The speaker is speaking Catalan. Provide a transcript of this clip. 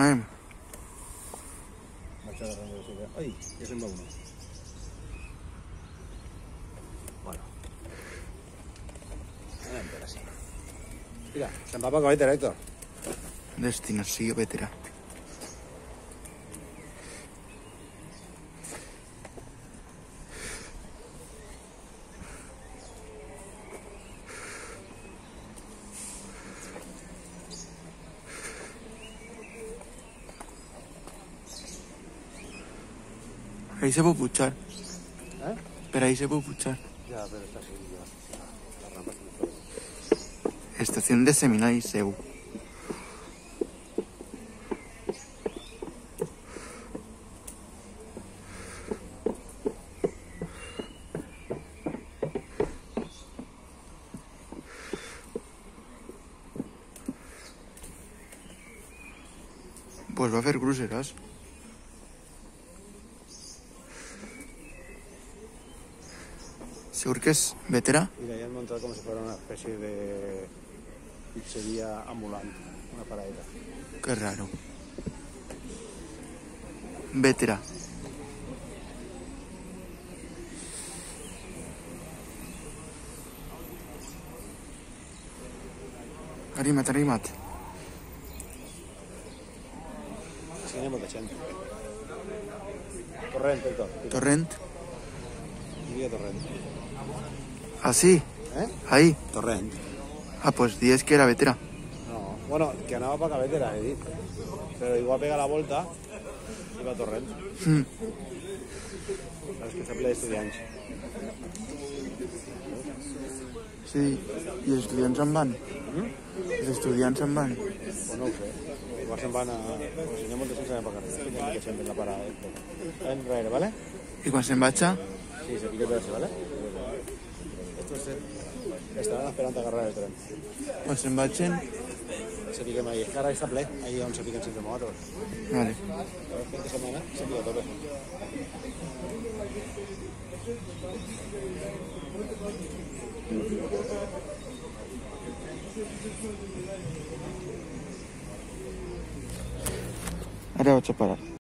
Anem. Vaig agarrant de seguida. Ai, ja se'n va uno. Bueno. Anem per així. Mira, se'n va per cabeta, Héctor. Destinació Bétera. Ahí se puede puchar. Eh? Pero ahí se puede puchar. Ja, però està així, ja. La rampa és molt fort. Estación de Seminari Seu. Pues va a hacer cruceras. ¿Seguro que es Bétera? Mira, ja han muntat com si fos una espècie de pizzeria ambulant, una paradeta. Qué raro. Bétera. Arrima't, arrima't. Sí, hi ha molta gent. Torrent, Héctor. Torrent. Hi havia torrent. Ah, sí. Eh? Ahí. Torrent. Ah, pues 10 que era Bétera. No, bueno, que anava per Cabetera, he dit. Però igual pega la volta i va a Torrent. Saps que està ple d'estudiants. Sí. I els estudiants en van. Els estudiants en van. Pues no ho sé. Igual se'n van a... Pues si hi ha molta gent, se'n van per carrer. Hi ha molta gent en la parada. Anem darrere, ¿vale? I quan se'n vaig a... Sí, se pique así, ¿vale? Estos estarán esperando a agarrar el tren. Quan se'n vagin... Se piquen ahí. Es que ara està ple, ahí on se piquen sempre motos. Vale. El fin de setmana se pica a tope. Ara vaig a parar.